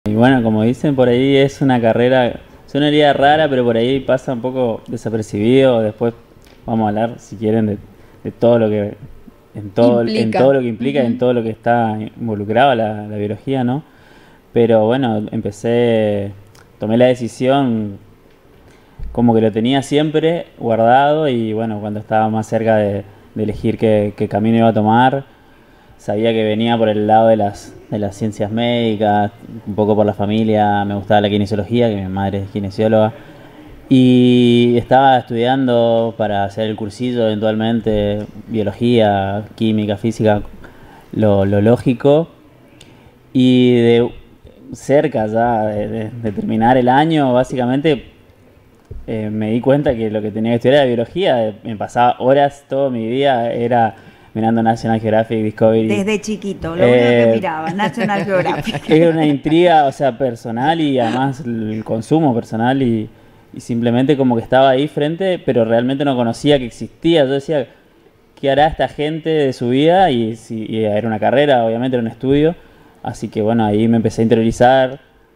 Y bueno, como dicen por ahí, es una carrera, sonaría rara, pero por ahí pasa un poco desapercibido. Después vamos a hablar, si quieren, de todo lo que, en Implica. todo lo que implica, en Ujú. todo lo que está involucrado la biología, ¿no? Pero bueno, tomé la decisión como que lo tenía siempre guardado y bueno, cuando estaba más cerca de elegir qué camino iba a tomar, sabía que venía por el lado de las ciencias médicas, un poco por la familia, me gustaba la kinesiología, que mi madre es kinesióloga, y estaba estudiando para hacer el cursillo eventualmente, biología, química, física, lo lógico, y de cerca ya de terminar el año, básicamente me di cuenta que lo que tenía que estudiar era biología. Me pasaba horas, todo mi día era mirando National Geographic, Discovery. Desde chiquito, lo único que Eh, miraba, National Geographic. Era una intriga, o sea, personal y además el consumo personal y simplemente como que estaba ahí frente, pero realmente no conocía que existía. Yo decía, ¿qué hará esta gente de su vida? Y era una carrera, obviamente, era un estudio. Así que bueno, ahí me empecé a interiorizar,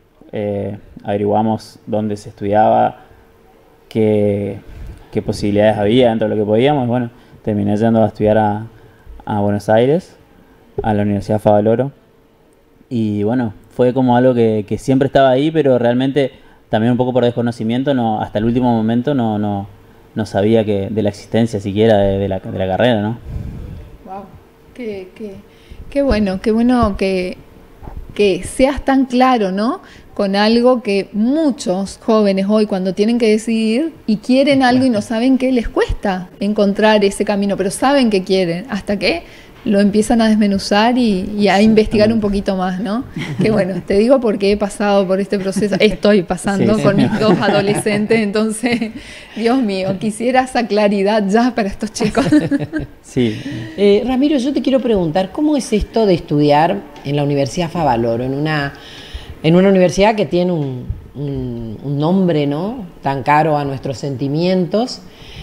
averiguamos dónde se estudiaba, qué, qué posibilidades había dentro de lo que podíamos. Bueno, terminé yendo a estudiar a Buenos Aires, a la Universidad Favaloro. Y bueno, fue como algo que siempre estaba ahí, pero realmente también un poco por desconocimiento, no, hasta el último momento no sabía de la existencia siquiera de la carrera, ¿no? Wow. Qué, qué, qué bueno que seas tan claro, ¿no? Con algo que muchos jóvenes hoy cuando tienen que decidir y quieren algo y no saben qué les cuesta encontrar ese camino, pero saben que quieren, hasta que lo empiezan a desmenuzar y a investigar un Exactamente. poquito más, ¿no? Que bueno, te digo porque he pasado por este proceso, estoy pasando Sí, con mis dos adolescentes, entonces, Dios mío, quisiera esa claridad ya para estos chicos. sí. Ramiro, yo te quiero preguntar, ¿cómo es esto de estudiar en la Universidad Favaloro, en una universidad que tiene un nombre, ¿no?, tan caro a nuestros sentimientos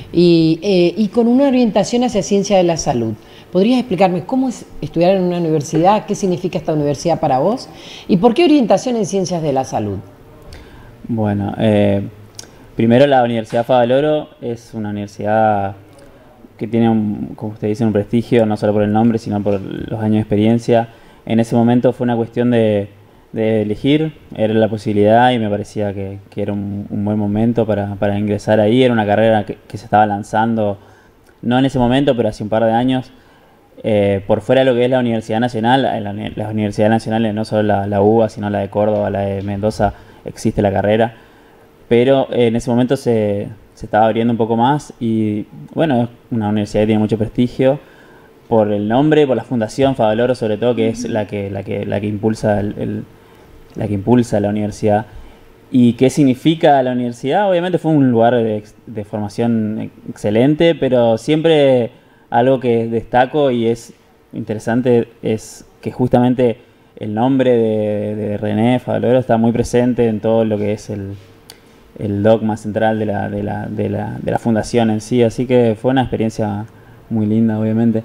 y con una orientación hacia ciencia de la salud? ¿Podrías explicarme cómo es estudiar en una universidad? ¿Qué significa esta universidad para vos? ¿Y por qué orientación en ciencias de la salud? Bueno, primero la Universidad Favaloro es una universidad que tiene, como usted dice, un prestigio, no solo por el nombre, sino por los años de experiencia. En ese momento fue una cuestión de elegir, era la posibilidad y me parecía que era un buen momento para ingresar ahí. Era una carrera que se estaba lanzando, no en ese momento, pero hace un par de años, por fuera de lo que es la Universidad Nacional. Las universidades nacionales, no solo la UBA, sino la de Córdoba, la de Mendoza, existe la carrera, pero en ese momento se estaba abriendo un poco más y bueno, es una universidad que tiene mucho prestigio por el nombre, por la fundación Favaloro sobre todo, que es la que impulsa la que impulsa la universidad. ¿Y qué significa la universidad? Obviamente fue un lugar de formación excelente, pero siempre algo que destaco y es interesante es que justamente el nombre de René Favaloro está muy presente en todo lo que es el dogma central de la fundación en sí, así que fue una experiencia muy linda, obviamente.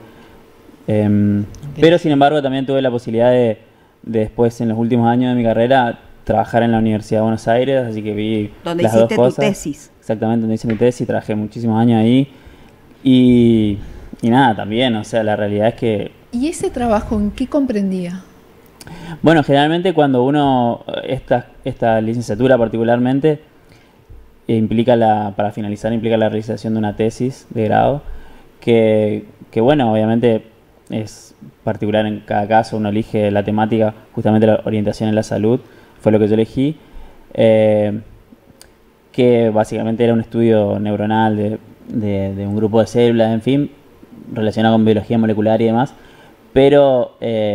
Pero sin embargo también tuve la posibilidad de después, en los últimos años de mi carrera, trabajar en la Universidad de Buenos Aires, así que vi Donde las dos hiciste tu cosas. tesis. Exactamente, donde hice mi tesis, trabajé muchísimos años ahí y nada, también, o sea, la realidad es que, ¿Y ese trabajo en qué comprendía? bueno, generalmente cuando uno, esta licenciatura particularmente, para finalizar, implica la realización de una tesis de grado, que bueno, obviamente es particular en cada caso, uno elige la temática, justamente la orientación en la salud, fue lo que yo elegí, eh, que básicamente era un estudio neuronal de un grupo de células, en fin, relacionado con biología molecular y demás, pero,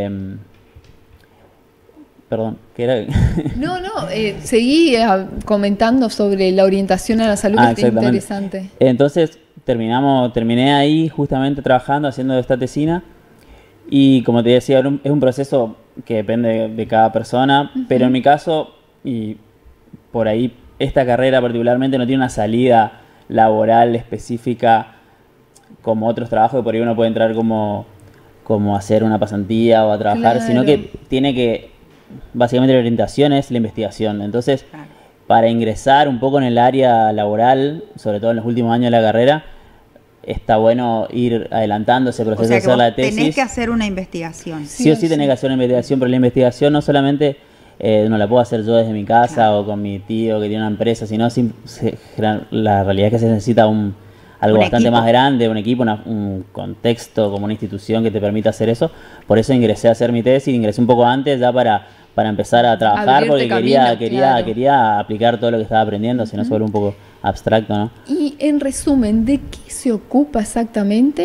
perdón, ¿qué era? No, no, seguí comentando sobre la orientación a la salud, que Ah, está exactamente. interesante. Entonces terminé ahí justamente trabajando, haciendo esta tesina. Y como te decía, es un proceso que depende de cada persona, pero en mi caso, y por ahí esta carrera particularmente no tiene una salida laboral específica como otros trabajos que por ahí uno puede entrar como a hacer una pasantía o a trabajar, sino Claro. que tiene que básicamente la orientación es la investigación. Entonces, Claro. para ingresar un poco en el área laboral, sobre todo en los últimos años de la carrera, está bueno ir adelantando ese O proceso sea de que hacer vos la tesis. tenés que hacer una investigación. Sí o sí tenés que hacer una investigación, pero la investigación no solamente no la puedo hacer yo desde mi casa Claro. o con mi tío que tiene una empresa, sino la realidad es que se necesita algo Un bastante equipo. más grande, un equipo, un contexto, como una institución que te permita hacer eso. Por eso ingresé a hacer mi tesis, ingresé un poco antes ya para empezar a trabajar, Abrirte porque camino, claro. quería aplicar todo lo que estaba aprendiendo, si no se vuelve un poco abstracto, ¿no? Y en resumen, ¿de qué se ocupa exactamente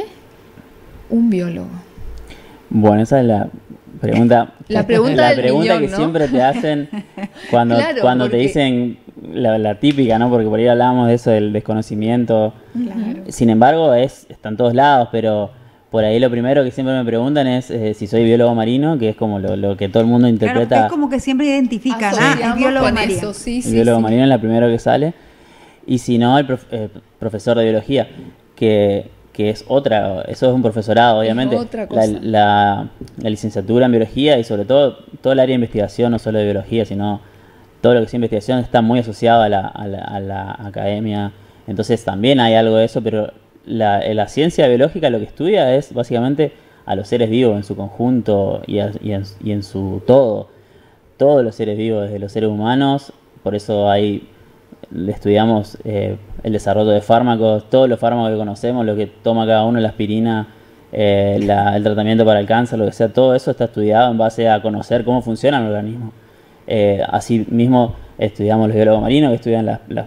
un biólogo? Bueno, esa es la pregunta. La pregunta la del pregunta millón, que ¿no? siempre te hacen cuando, Claro, cuando te porque- dicen la típica, ¿no? Porque por ahí hablábamos de eso del desconocimiento. Claro. Sin embargo, está en todos lados, pero por ahí lo primero que siempre me preguntan es si soy biólogo marino, que es como lo que todo el mundo Claro, interpreta. es como que siempre identifican, es Asociamos biólogo con marino. eso, sí, El sí, biólogo sí. marino es la primero que sale. Y si no, el profesor de biología, que es otra, eso es un profesorado, obviamente. otra cosa. La licenciatura en biología y sobre todo el área de investigación, no solo de biología, sino todo lo que es investigación está muy asociado a la academia. Entonces también hay algo de eso, pero la ciencia biológica lo que estudia es básicamente a los seres vivos en su conjunto y en su todo. Todos los seres vivos, desde los seres humanos, por eso estudiamos el desarrollo de fármacos, todos los fármacos que conocemos, lo que toma cada uno, la aspirina, el tratamiento para el cáncer, lo que sea, todo eso está estudiado en base a conocer cómo funciona el organismo. Así mismo estudiamos los biólogos marinos que estudian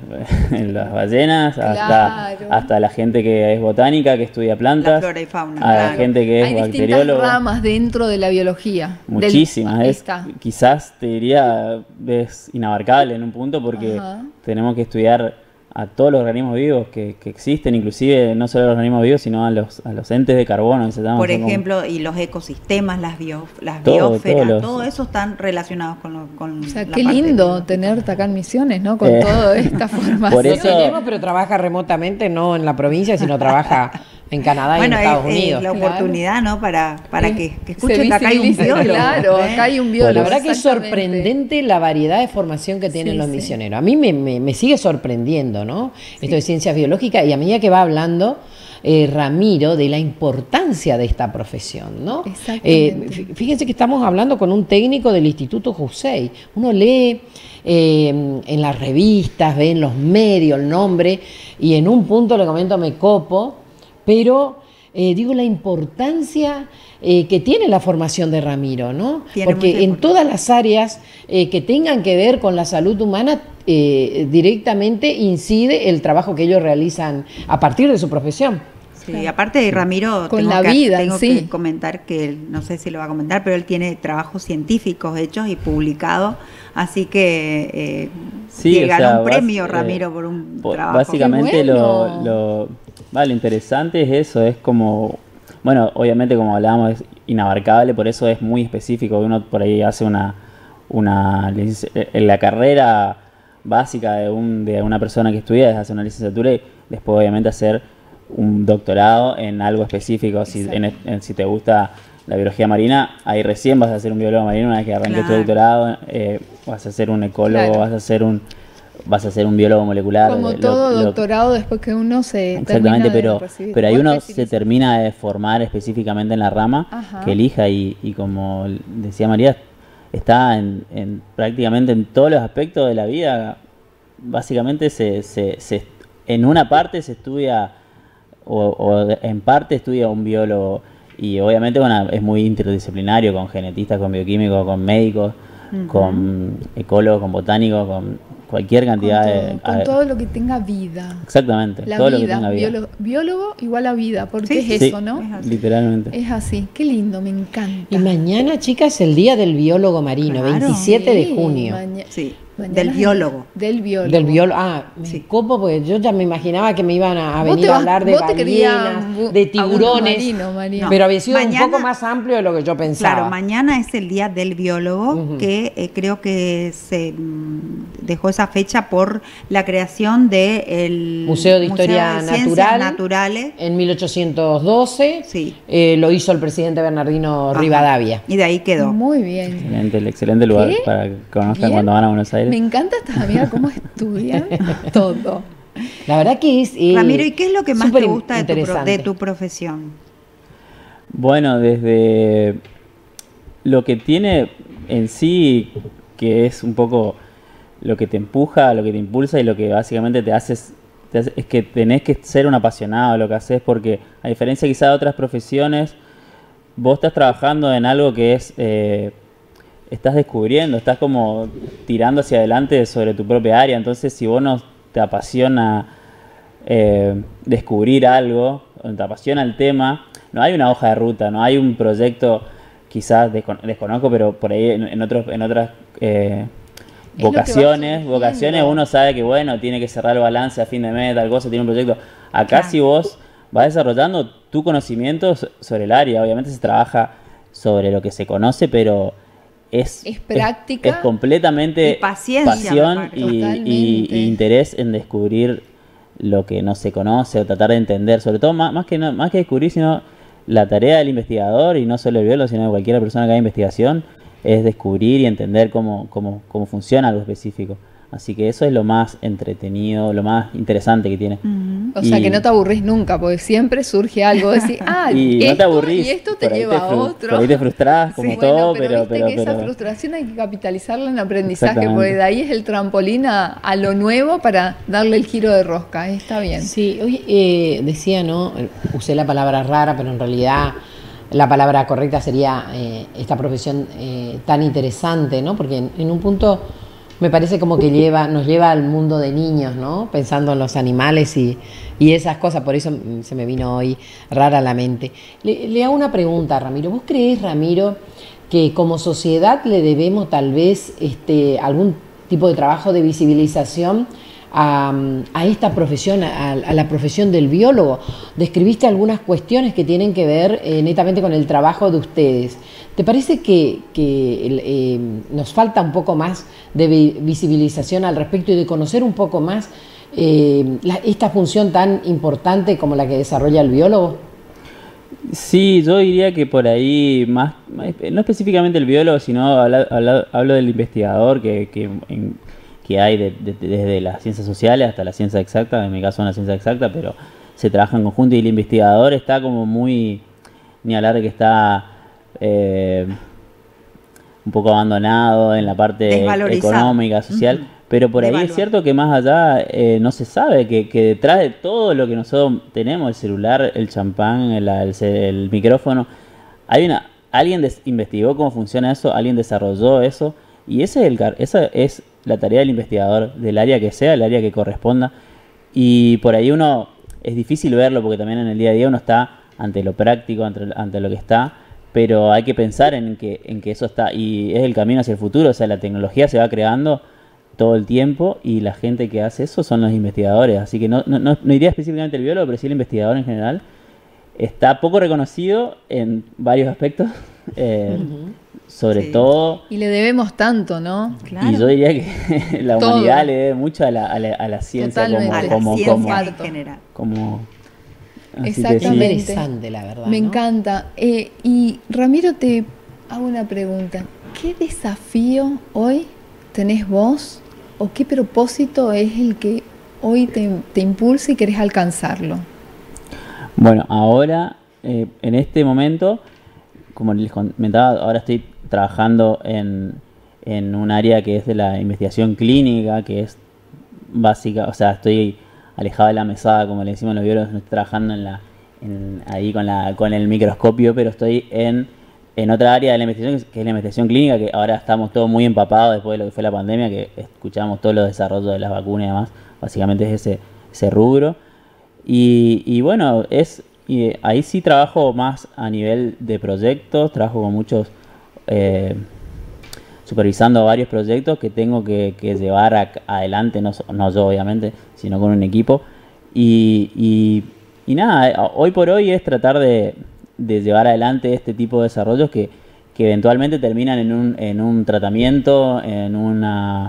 en las ballenas, Claro. hasta la gente que es botánica, que estudia plantas, La flora y fauna, a la claro. gente que es Hay distintas bacterióloga. ramas dentro de la biología. Muchísimas, Ahí es está. quizás te diría es inabarcable en un punto porque Ajá. tenemos que estudiar a todos los organismos vivos que existen, inclusive no solo a los organismos vivos, sino a los entes de carbono que se llaman. Por Son como- ejemplo, y los ecosistemas, las Todo, biosferas, todos los- todo eso están relacionados con O sea, la qué parte lindo biológica. tener Tacan Misiones, ¿no? Con Eh, toda esta formación. por Lo eso- tenemos, pero trabaja remotamente, no en la provincia, sino trabaja en Canadá y Bueno, en Estados es Unidos. la Claro. oportunidad, ¿no? Para que Se escuchen que acá hay un visibilice, biólogo. claro, ¿eh? acá hay un biólogo. La verdad que es exactamente. sorprendente la variedad de formación que tienen Sí, los sí. misioneros. A mí me sigue sorprendiendo, ¿no? Esto de ciencias biológicas y a medida que va hablando Ramiro de la importancia de esta profesión, ¿no? Exactamente. Fíjense que estamos hablando con un técnico del Instituto Jusey. Uno lee en las revistas, ve en los medios el nombre y en un punto le comento me copo, pero digo la importancia que tiene la formación de Ramiro, ¿no? Tiene Porque mucha en importancia. todas las áreas que tengan que ver con la salud humana, directamente incide el trabajo que ellos realizan a partir de su profesión. Sí, aparte de Ramiro, Con tengo la vida en tengo sí. que comentar que él, no sé si lo va a comentar, pero él tiene trabajos científicos hechos y publicados, así que Sí, o ganó sea, un premio Ramiro por un trabajo. Básicamente Qué bueno. lo interesante es eso, es como, bueno, obviamente como hablábamos es inabarcable, por eso es muy específico, uno por ahí hace en la carrera básica de una persona que estudia es hacer una licenciatura y después obviamente hacer un doctorado en algo específico, si te gusta la biología marina, ahí recién vas a hacer un biólogo marino una vez que arranques tu Claro. doctorado, vas a ser un ecólogo, Claro. vas a ser un biólogo molecular. Como todo doctorado después que uno se Exactamente, termina de recibir. pero ahí O uno se especializa. termina de formar específicamente en la rama Ajá. que elija y como decía María, está en prácticamente en todos los aspectos de la vida. Básicamente en una parte se estudia o en parte estudia un biólogo y obviamente bueno, es muy interdisciplinario con genetistas, con bioquímicos, con médicos, con ecólogos, con botánicos, con cualquier cantidad con todo lo que tenga vida. Exactamente, La todo vida, lo que tenga vida. biólogo igual a vida, porque Sí, es Sí, eso, ¿no? Es así. literalmente. Es así, qué lindo, me encanta. Y mañana, chicas, el Día del Biólogo Marino, Claro. 27 de Sí, junio. Sí. del biólogo. Del biólogo. Del biólogo. Ah, me Sí. copo porque yo ya me imaginaba que me iban a Vos venir te a vas- hablar de vos te querías ballenas, de a uno tiburones. marino, María. Pero había sido Mañana- un poco más amplio de lo que yo pensaba. Claro, mañana es el Día del Biólogo, Ujú. que creo que se dejó esa fecha por la creación del Museo de Historia Ciencias Natural. Naturales. En 1812 Sí. lo hizo el presidente Bernardino Ajá. Rivadavia. Y de ahí quedó. Muy bien. Excelente lugar ¿Qué? para que conozcan Bien. cuando van a Buenos Aires. Me encanta estas amigas cómo estudian todo. La verdad que es Ramiro, ¿y qué es lo que más súper te gusta de interesante. tu profesión? Bueno, desde lo que tiene en sí, que es un poco lo que te empuja, lo que te impulsa y lo que básicamente te hace es que tenés que ser un apasionado de lo que haces, porque a diferencia quizá de otras profesiones, vos estás trabajando en algo que es, estás descubriendo, estás como tirando hacia adelante sobre tu propia área. Entonces, si vos no te apasiona descubrir algo, o te apasiona el tema, no hay una hoja de ruta, no hay un proyecto, quizás desconozco, pero por ahí en otras Es lo que va vocaciones, surgiendo. uno sabe que bueno, tiene que cerrar el balance a fin de mes, tal cosa, tiene un proyecto. Acá Claro. si vos vas desarrollando tu conocimiento sobre el área, obviamente se trabaja sobre lo que se conoce, pero es práctica. es completamente Y paciencia, pasión me parece. Totalmente. y interés en descubrir lo que no se conoce o tratar de entender, sobre todo más que descubrir, sino la tarea del investigador, y no solo el biólogo, sino de cualquier persona que haga investigación, es descubrir y entender cómo funciona algo específico. Así que eso es lo más entretenido, lo más interesante que tiene. O sea, Y- que no te aburrís nunca, porque siempre surge algo. Decís, y esto, no te aburrís, y esto te por ahí lleva a otro. por ahí te frustrás, como Sí, todo, bueno, pero, viste que esa frustración hay que capitalizarla en aprendizaje, Exactamente. porque de ahí es el trampolín a lo nuevo para darle el giro de rosca. Está bien. Sí, hoy decía, ¿no? Usé la palabra rara, pero en realidad la palabra correcta sería esta profesión tan interesante, ¿no? Porque en un punto me parece como que nos lleva al mundo de niños, ¿no? Pensando en los animales y esas cosas, por eso se me vino hoy rara a la mente. Le hago una pregunta, Ramiro. ¿Vos creés, Ramiro, que como sociedad le debemos tal vez algún tipo de trabajo de visibilización a esta profesión, a la profesión del biólogo? Describiste algunas cuestiones que tienen que ver netamente con el trabajo de ustedes. ¿Te parece que nos falta un poco más de visibilización al respecto y de conocer un poco más esta función tan importante como la que desarrolla el biólogo? Sí, yo diría que por ahí, no específicamente el biólogo, sino hablo del investigador que hay desde las ciencias sociales hasta la ciencia exacta, en mi caso una ciencia exacta, pero se trabaja en conjunto, y el investigador está como muy, ni hablar de que está un poco abandonado en la parte Desvalorizado. económica, social. Ujú. Pero por ahí es Devaluado. cierto que más allá no se sabe que detrás de todo lo que nosotros tenemos, el celular, el champán, el micrófono, alguien investigó cómo funciona eso, alguien desarrolló eso, y esa es la tarea del investigador, del área que sea, el área que corresponda. Y por ahí es difícil verlo, porque también en el día a día uno está ante lo práctico, ante lo que está, pero hay que pensar en que eso está, y es el camino hacia el futuro. O sea, la tecnología se va creando todo el tiempo, y la gente que hace eso son los investigadores. Así que no iría específicamente el biólogo, pero sí el investigador en general. Está poco reconocido en varios aspectos, sobre Sí. todo, Y le debemos tanto, ¿no? Claro. y yo diría que la Todo. humanidad le debe mucho a la ciencia, Totalmente. A la como ciencia comparto. en general. así que sí. Exactamente. Interesante, la verdad. Me ¿no? encanta. Y Ramiro, te hago una pregunta. ¿Qué desafío hoy tenés vos, o qué propósito es el que hoy te impulsa y querés alcanzarlo? Bueno, ahora, en este momento, como les comentaba, ahora estoy trabajando en un área que es de la investigación clínica, que es básica. O sea, estoy alejado de la mesada, como le decimos los biólogos, no estoy trabajando ahí con el microscopio, pero estoy en otra área de la investigación, que es la investigación clínica, que ahora estamos todos muy empapados después de lo que fue la pandemia, que escuchamos todos los desarrollos de las vacunas y demás. Básicamente es ese rubro. Y bueno, ahí sí trabajo más a nivel de proyectos, trabajo con muchos, supervisando varios proyectos que tengo que llevar adelante, no yo obviamente, sino con un equipo. Y nada, hoy por hoy es tratar de llevar adelante este tipo de desarrollos que eventualmente terminan en un tratamiento, en un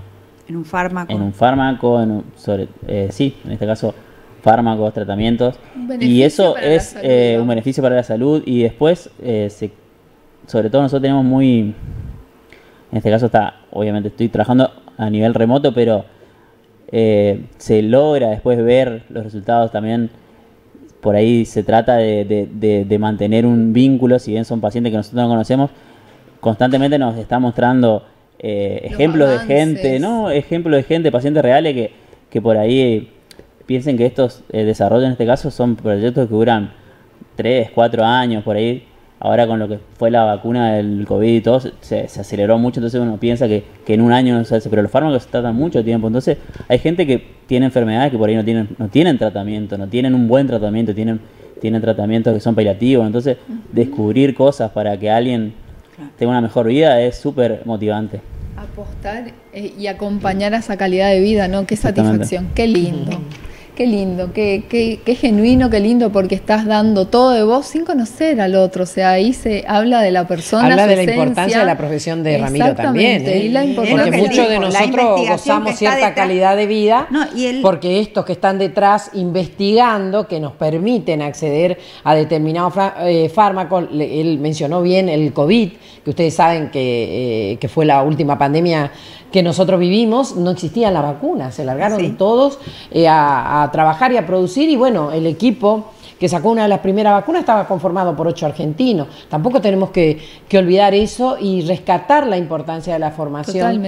fármaco, sí, en este caso fármacos, tratamientos, y eso es un beneficio para la salud. Y después, sobre todo nosotros tenemos en este caso obviamente estoy trabajando a nivel remoto, pero se logra después ver los resultados también. Por ahí se trata de mantener un vínculo, si bien son pacientes que nosotros no conocemos, constantemente nos está mostrando ejemplos de gente, ¿no? Ejemplos de gente, pacientes reales que por ahí piensen que estos desarrollos en este caso son proyectos que duran 3, 4 años, por ahí. Ahora con lo que fue la vacuna del COVID y todo, se aceleró mucho, entonces uno piensa que en un año no se hace, pero los fármacos se tratan mucho tiempo. Entonces hay gente que tiene enfermedades que por ahí no tienen tratamiento, no tienen un buen tratamiento, tienen tratamientos que son paliativos. Entonces descubrir cosas para que alguien tenga una mejor vida es súper motivante. Apostar y acompañar a esa calidad de vida, ¿no? Qué satisfacción, qué lindo. Qué lindo, qué genuino, qué lindo, porque estás dando todo de vos sin conocer al otro. O sea, ahí se habla de la persona. Habla de la importancia de la profesión de Ramiro también. Y la importancia, porque muchos de nosotros gozamos cierta calidad de vida, porque estos que están detrás investigando, que nos permiten acceder a determinados fármacos, él mencionó bien el COVID, que ustedes saben que fue la última pandemia que nosotros vivimos, no existían las vacunas, se largaron todos a trabajar y a producir, y bueno, el equipo que sacó una de las primeras vacunas estaba conformado por 8 argentinos. Tampoco tenemos que olvidar eso y rescatar la importancia de la formación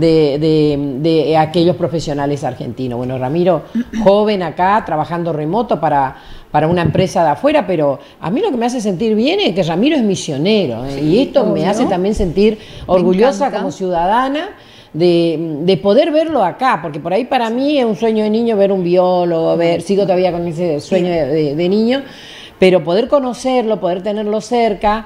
de aquellos profesionales argentinos. Bueno, Ramiro, joven acá, trabajando remoto para una empresa de afuera, pero a mí lo que me hace sentir bien es que Ramiro es misionero, y esto me hace también sentir orgullosa como ciudadana de poder verlo acá, porque por ahí para mí es un sueño de niño ver un biólogo, sigo todavía con ese sueño de niño, pero poder conocerlo, poder tenerlo cerca,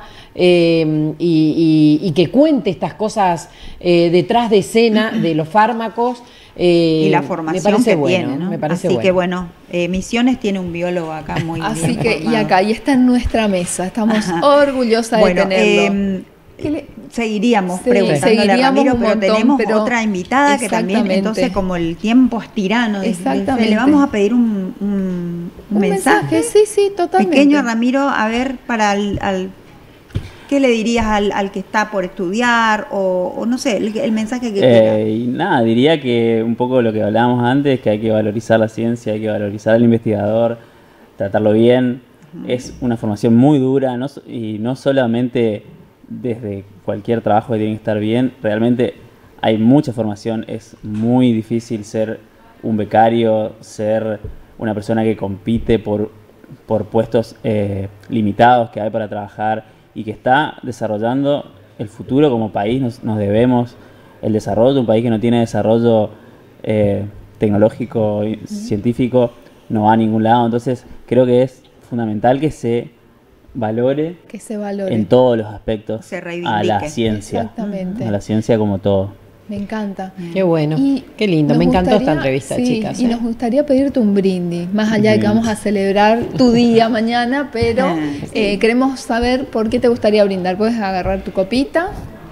y que cuente estas cosas detrás de escena de los fármacos, y la formación que tiene, ¿no? Me parece Así que bueno, Misiones tiene un biólogo acá muy así bien que formado. Y está en nuestra mesa, estamos orgullosas de tenerlo. Seguiríamos preguntándole a Ramiro, pero tenemos otra invitada que también, entonces como el tiempo es tirano, le vamos a pedir un mensaje. Sí, totalmente. Pequeño a Ramiro, a ver, ¿qué le dirías al que está por estudiar o no sé, el mensaje que quiera? Y nada, diría que un poco lo que hablábamos antes, que hay que valorizar la ciencia, hay que valorizar al investigador, tratarlo bien. Es una formación muy dura, y no solamente desde cualquier trabajo que tiene que estar bien, realmente hay mucha formación, es muy difícil ser un becario, ser una persona que compite por puestos limitados que hay para trabajar y que está desarrollando el futuro como país. Nos debemos el desarrollo. Un país que no tiene desarrollo tecnológico y científico no va a ningún lado. Entonces creo que es fundamental que se valore en todos los aspectos a la ciencia. Exactamente. A la ciencia como todo. Me encanta. Qué bueno, qué lindo. Me encantó esta entrevista, chicas. Y nos gustaría pedirte un brindis, más allá de que vamos a celebrar tu día mañana, pero queremos saber por qué te gustaría brindar. ¿Puedes agarrar tu copita?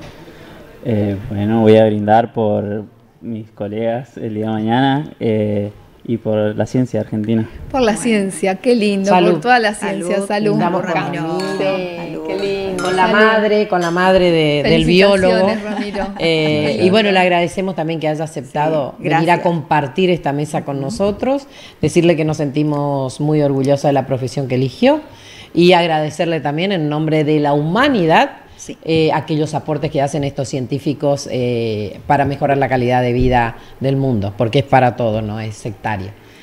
Bueno, voy a brindar por mis colegas el día de mañana y por la ciencia argentina. Por la ciencia, qué lindo. Salud. Por toda la ciencia. Salud. Ramiro. Qué lindo. Con la madre del biólogo. Ramiro. Y bueno, le agradecemos también que haya aceptado venir a compartir esta mesa con nosotros, decirle que nos sentimos muy orgullosos de la profesión que eligió y agradecerle también en nombre de la humanidad aquellos aportes que hacen estos científicos para mejorar la calidad de vida del mundo, porque es para todos, no es sectaria.